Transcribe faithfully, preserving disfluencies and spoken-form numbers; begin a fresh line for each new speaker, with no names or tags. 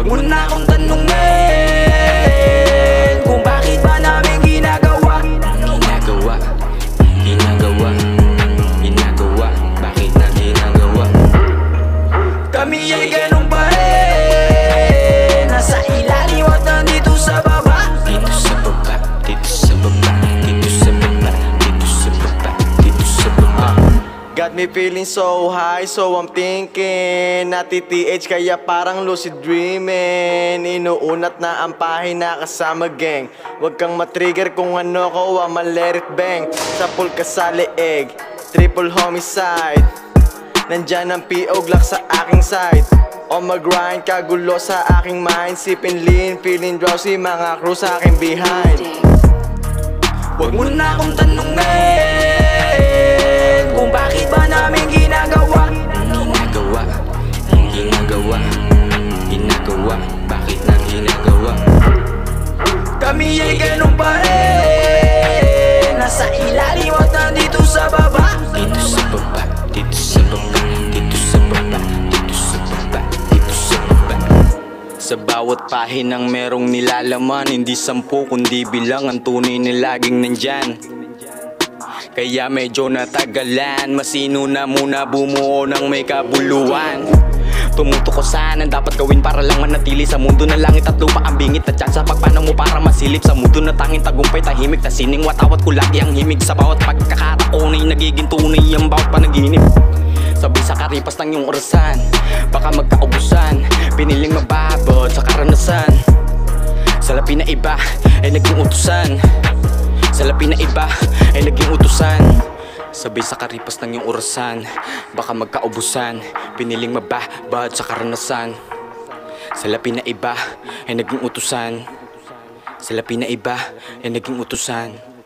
Huwag mo na akong tanungin kung bakit ba namin ginagawa.
Ginagawa, ginagawa, ginagawa, bakit na ginagawa?
Kami ay ganun pa rin, nasa ilalim at nandito sa baba.
Dito sa baba, dito sa baba, dito sa baba, dito sa baba, dito sa baba.
Got me feeling so high, so I'm thinking Nati-T H kaya parang lucid dreaming. Inuunat na ang pahina kasama gang. Huwag kang matrigger kung ano ko, I'ma let it bang. Sa pool ka sa leeg, triple homicide. Nandyan ang P O Glock sa aking side. On my grind, kagulo sa aking mind. Sipping lean, feeling drowsy, mga crew sa aking behind.
Huwag mo na akong tanungin kung bakit ba namin ginagawa.
Ginagawa, ginagawa, ginagawa, bakit na ginagawa?
Kami ay ganun pa rin, nasa ilalim at nandito sa baba.
Dito sa baba, dito sa baba, dito sa baba, dito sa baba, dito sa baba. Sa bawat pahinang merong nilalaman, hindi sampu kundi bilang ang tunay na laging nandyan. Kaya medyo natagalan, masino na muna bumuo ng may kabuluhan. Tumuto ko saan ang dapat gawin para lang manatili sa mundo na langit at lupa. Ang bingit at tsansa pagpanaw mo para masilip sa mundo na tanging tagumpay tahimik. Ta sining watawat ko lagi ang himig sa bawat pagkakataon ay nagiging tunay ang bawat panaginip. Sabi sa karipas ng iyong orasan, baka magkaubusan, piniling mababot sa karanasan. Sa lapi na iba ay naging utusan, sa lapi na iba ay naging utusan. Sabi sa karipas ng iyong orasan, baka magkaubusan, piniling mababad sa karanasan. Sa lapi na iba ay naging utusan, sa lapi na iba ay naging utusan.